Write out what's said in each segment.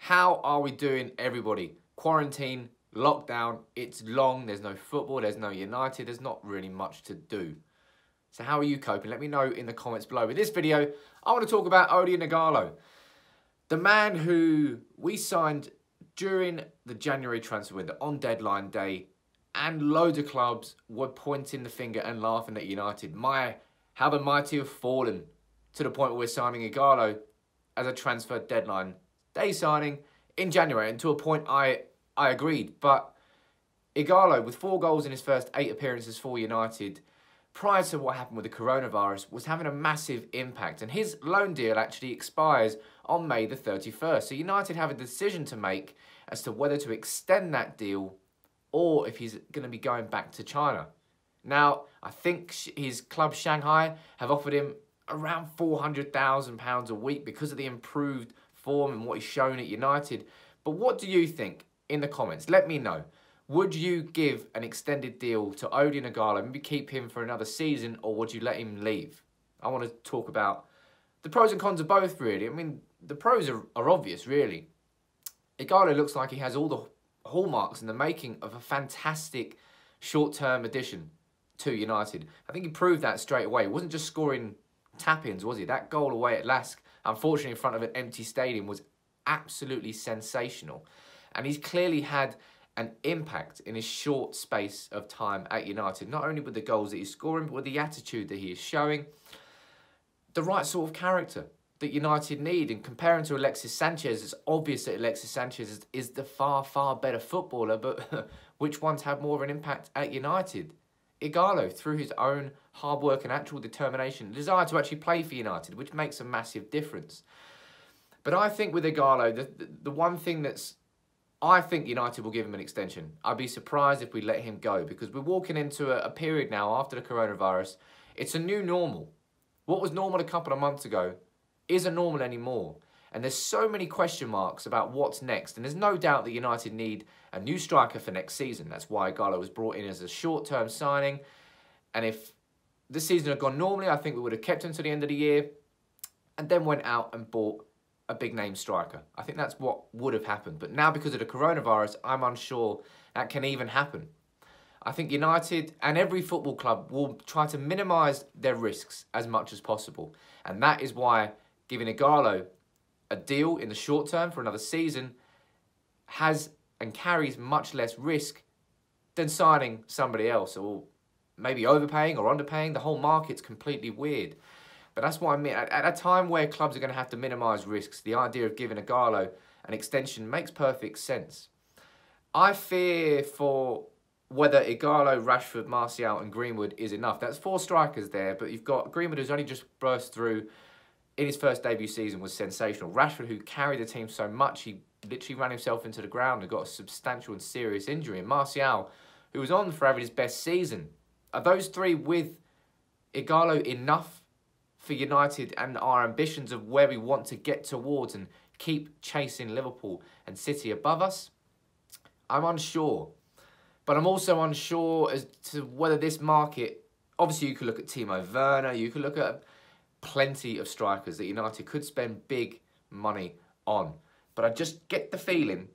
How are we doing, everybody? Quarantine, lockdown, it's long, there's no football, there's no United, there's not really much to do. So how are you coping? Let me know in the comments below. In this video, I want to talk about Odion Ighalo, the man who we signed during the January transfer window on deadline day, and loads of clubs were pointing the finger and laughing at United. How the mighty have fallen to the point where we're signing Ighalo as a transfer deadline day signing in January, and to a point I agreed. But Ighalo, with 4 goals in his first 8 appearances for United, prior to what happened with the coronavirus, was having a massive impact. And his loan deal actually expires on May the 31st. So United have a decision to make as to whether to extend that deal or if he's going to be going back to China. Now, I think his club Shanghai have offered him around £400,000 a week because of the improved form and what he's shown at United. But what do you think? In the comments, let me know. Would you give an extended deal to Odion Ighalo, maybe keep him for another season, or would you let him leave? I want to talk about the pros and cons of both, really. I mean, the pros are obvious, really. Ighalo looks like he has all the hallmarks in the making of a fantastic short-term addition to United. I think he proved that straight away. He wasn't just scoring tap-ins, was he? That goal away at Lask, unfortunately in front of an empty stadium, was absolutely sensational. And he's clearly had an impact in his short space of time at United, not only with the goals that he's scoring, but with the attitude that he is showing. The right sort of character that United need. And comparing to Alexis Sanchez, it's obvious that Alexis Sanchez is the far, far better footballer, but which ones have more of an impact at United? Ighalo, through his own hard work and actual determination, desire to actually play for United, which makes a massive difference. But I think with Ighalo, the one thing that's, I think United will give him an extension. I'd be surprised if we let him go, because we're walking into a period now after the coronavirus. It's a new normal. What was normal a couple of months ago isn't normal anymore. And there's so many question marks about what's next. And there's no doubt that United need a new striker for next season. That's why Ighalo was brought in as a short-term signing. And if this season had gone normally, I think we would have kept him to the end of the year and then went out and bought a big-name striker. I think that's what would have happened. But now, because of the coronavirus, I'm unsure that can even happen. I think United and every football club will try to minimise their risks as much as possible. And that is why giving Ighalo a deal in the short term for another season has and carries much less risk than signing somebody else, or maybe overpaying or underpaying. The whole market's completely weird. But that's what I mean. At a time where clubs are going to have to minimise risks, the idea of giving Ighalo an extension makes perfect sense. I fear for whether Ighalo, Rashford, Martial and Greenwood is enough. That's 4 strikers there, but you've got Greenwood, who's only just burst through in his first debut season, was sensational. Rashford, who carried the team so much, he literally ran himself into the ground and got a substantial and serious injury. And Martial, who was on for having his best season. Are those 3 with Ighalo enough for United and our ambitions of where we want to get towards and keep chasing Liverpool and City above us? I'm unsure. But I'm also unsure as to whether this market, obviously you could look at Timo Werner, you could look at plenty of strikers that United could spend big money on. But I just get the feeling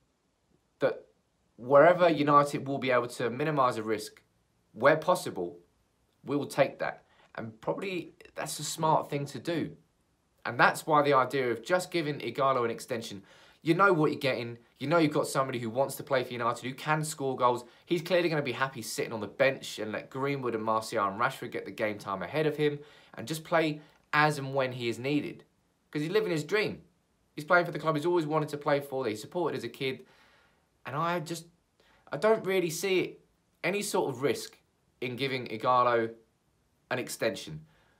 that wherever United will be able to minimise a risk, where possible, we will take that. And probably that's a smart thing to do. And that's why the idea of just giving Ighalo an extension, you know what you're getting. You know you've got somebody who wants to play for United, who can score goals. He's clearly going to be happy sitting on the bench and let Greenwood and Martial and Rashford get the game time ahead of him and just play as and when he is needed. Because he's living his dream. He's playing for the club he's always wanted to play for, that he supported as a kid. And I don't really see any sort of risk in giving Ighalo an extension.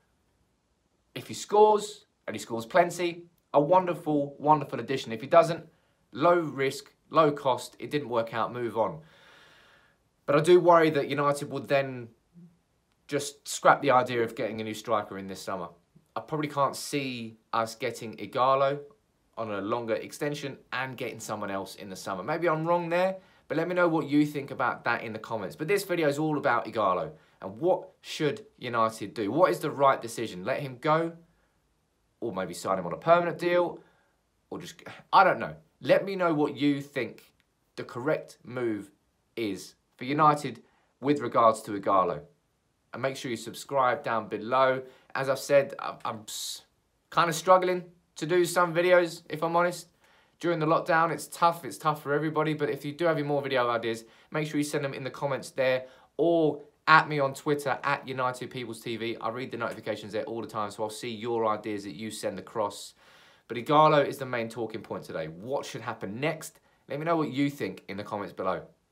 If he scores, and he scores plenty, a wonderful, wonderful addition. If he doesn't, low risk, low cost, it didn't work out, move on. But I do worry that United would then just scrap the idea of getting a new striker in this summer. I probably can't see us getting Ighalo on a longer extension and getting someone else in the summer. Maybe I'm wrong there, but let me know what you think about that in the comments. But this video is all about Ighalo and what should United do? What is the right decision? Let him go? Or maybe sign him on a permanent deal? Or just, I don't know. Let me know what you think the correct move is for United with regards to Ighalo. And make sure you subscribe down below. As I've said, I'm kind of struggling to do some videos, if I'm honest. During the lockdown, it's tough for everybody. But if you do have any more video ideas, make sure you send them in the comments there, or at me on Twitter, at United People's TV. I read the notifications there all the time, so I'll see your ideas that you send across. But Ighalo is the main talking point today. What should happen next? Let me know what you think in the comments below.